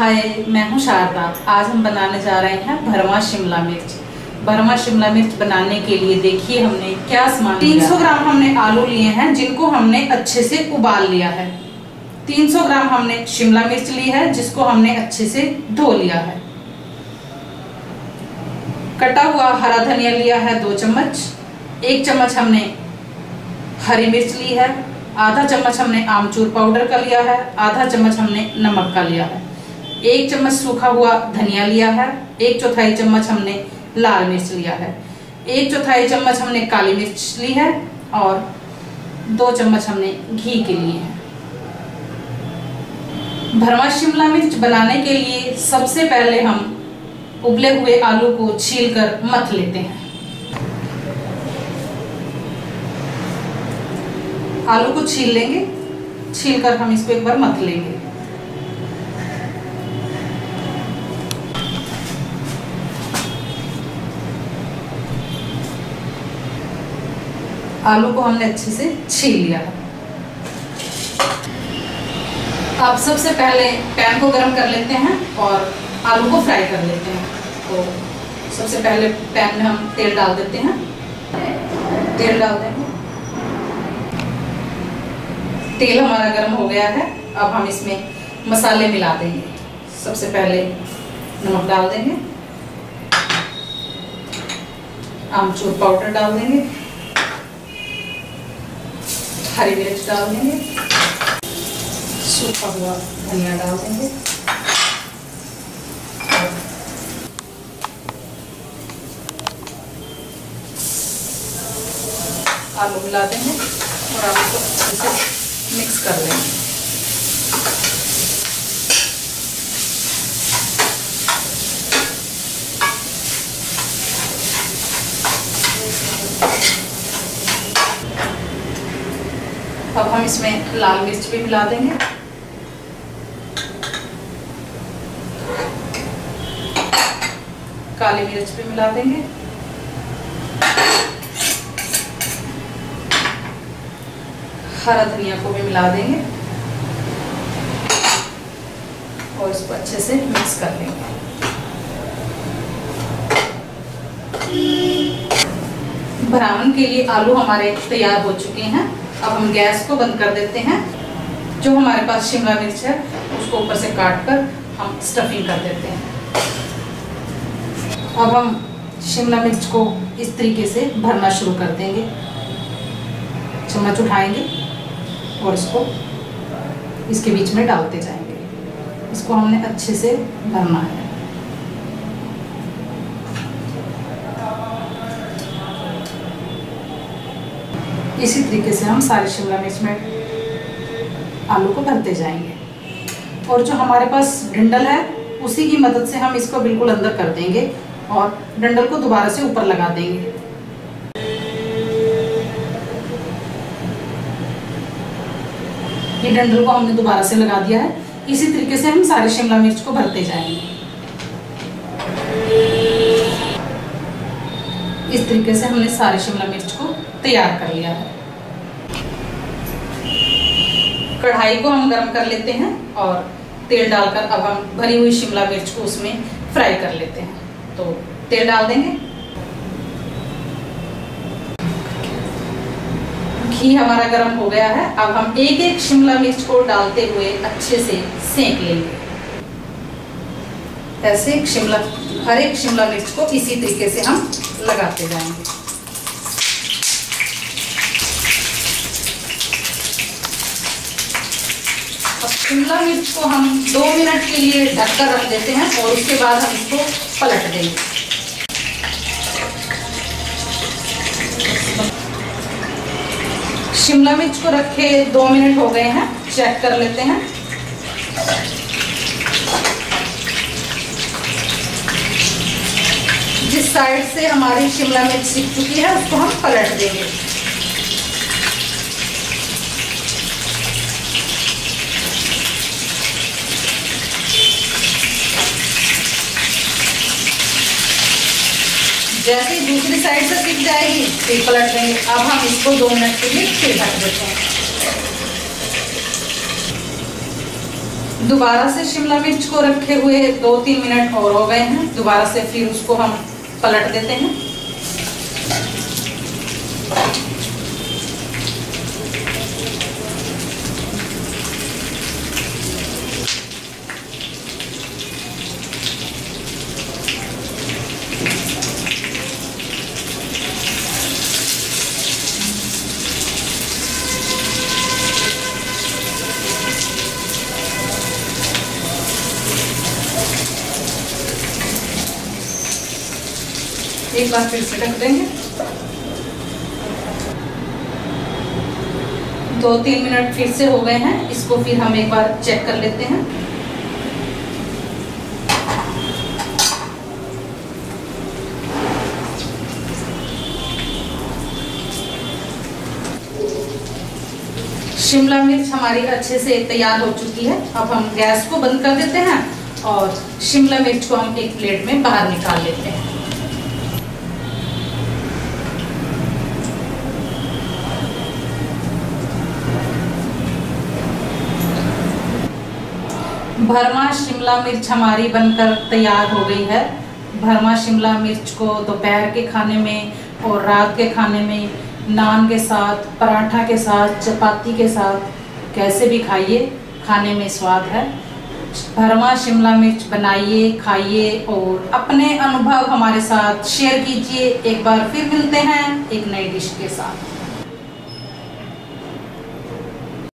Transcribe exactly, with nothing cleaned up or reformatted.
हाय, मैं हूँ शारदा। आज हम बनाने जा रहे हैं भरवा शिमला मिर्च। भरवा शिमला मिर्च बनाने के लिए देखिए हमने क्या सामान लिया। तीन सौ ग्राम हमने आलू लिए हैं जिनको हमने अच्छे से उबाल लिया है। तीन सौ ग्राम हमने शिमला मिर्च ली है जिसको हमने अच्छे से धो लिया है। कटा हुआ हरा धनिया लिया है दो चम्मच। एक चम्मच हमने हरी मिर्च ली है। आधा चम्मच हमने आमचूर पाउडर का लिया है। आधा चम्मच हमने नमक का लिया है। एक चम्मच सूखा हुआ धनिया लिया है। एक चौथाई चम्मच हमने लाल मिर्च लिया है। एक चौथाई चम्मच हमने काली मिर्च ली है और दो चम्मच हमने घी के लिए है। भरवा शिमला मिर्च बनाने के लिए सबसे पहले हम उबले हुए आलू को छीलकर मथ लेते हैं। आलू को छील लेंगे। छीलकर हम इसको एक बार मथ लेंगे। आलू को हमने अच्छे से छील लिया है। अब सबसे पहले पैन को गर्म कर लेते हैं और आलू को फ्राई कर लेते हैं। तो सबसे पहले पैन में हम तेल डाल देते हैं। तेल डाल देंगे। तेल हमारा गर्म हो गया है। अब हम इसमें मसाले मिला देंगे। सबसे पहले नमक डाल देंगे। आमचूर पाउडर डाल देंगे। हरी मिर्च डाल देंगे। सूखा हुआ धनिया डाल देंगे। आलू मिला देंगे और आलू को अच्छे से मिक्स कर लेंगे। अब हम इसमें लाल मिर्च भी मिला देंगे। काली मिर्च भी मिला देंगे। हरा धनिया को भी मिला देंगे और इसको अच्छे से मिक्स कर लेंगे। भरावन के लिए आलू हमारे तैयार हो चुके हैं। अब हम गैस को बंद कर देते हैं। जो हमारे पास शिमला मिर्च है उसको ऊपर से काट कर हम स्टफिंग कर देते हैं। अब हम शिमला मिर्च को इस तरीके से भरना शुरू कर देंगे। चम्मच उठाएंगे और इसको इसके बीच में डालते जाएंगे। इसको हमने अच्छे से भरना है। इसी तरीके से हम सारे शिमला मिर्च में आलू को भरते जाएंगे। और जो हमारे पास डंडल है उसी की मदद से हम इसको बिल्कुल अंदर कर देंगे और डंडल को दोबारा से ऊपर लगा देंगे। ये डंडल को हमने दोबारा से लगा दिया है। इसी तरीके से हम सारे शिमला मिर्च को भरते जाएंगे। इस तरीके से हमने सारे शिमला मिर्च को तैयार कर लिया है। कढ़ाई को हम गरम कर लेते हैं और तेल डालकर अब हम भरी हुई शिमला मिर्च को उसमें फ्राई कर लेते हैं। तो तेल डाल देंगे। घी हमारा गरम हो गया है। अब हम एक एक शिमला मिर्च को डालते हुए अच्छे से सेंक लेंगे। ऐसे एक शिमला हर एक शिमला मिर्च को इसी तरीके से हम लगाते जाएंगे। अब शिमला मिर्च को हम दो मिनट के लिए ढककर रख देते हैं और उसके बाद हम इसको पलट देंगे। शिमला मिर्च को रखे दो मिनट हो गए हैं। चेक कर लेते हैं। जिस साइड से हमारी शिमला मिर्च सिक चुकी है उसको हम पलट देंगे। जैसे ही दूसरी साइड से सिक जाएगी फिर पलट देंगे। अब हम इसको दो मिनट के लिए फिर ढक देते हैं। दोबारा से शिमला मिर्च को रखे हुए दो तीन मिनट और हो गए हैं। दोबारा से फिर उसको हम पलट देते हैं। एक बार फिर से ढक देंगे। दो तीन मिनट फिर से हो गए हैं। इसको फिर हम एक बार चेक कर लेते हैं। शिमला मिर्च हमारी अच्छे से तैयार हो चुकी है। अब हम गैस को बंद कर देते हैं और शिमला मिर्च को हम एक प्लेट में बाहर निकाल लेते हैं। भरमा शिमला मिर्च हमारी बनकर तैयार हो गई है। भरमा शिमला मिर्च को दोपहर के खाने में और रात के खाने में, नान के साथ, पराठा के साथ, चपाती के साथ कैसे भी खाइए, खाने में स्वाद है। भरमा शिमला मिर्च बनाइए, खाइए और अपने अनुभव हमारे साथ शेयर कीजिए। एक बार फिर मिलते हैं एक नई डिश के साथ।